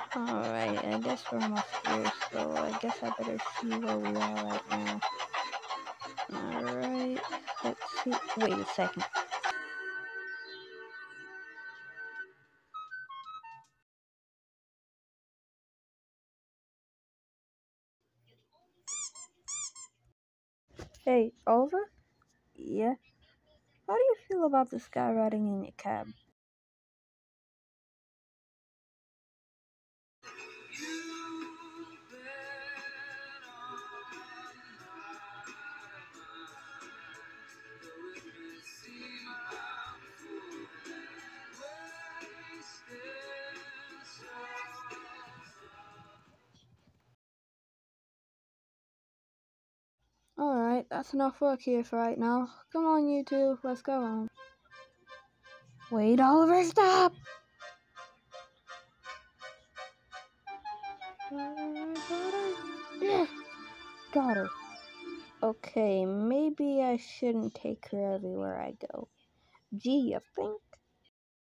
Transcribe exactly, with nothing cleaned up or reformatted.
Alright, I guess we're almost here, so I guess I better see where we are right now. Alright, let's see. Wait a second. Hey, Oliver? Yeah? How do you feel about this guy riding in your cab? Alright, that's enough work here for right now. Come on, you two, let's go home. Wait, Oliver, stop! Yeah, got her. Okay, maybe I shouldn't take her everywhere I go. Gee, you think?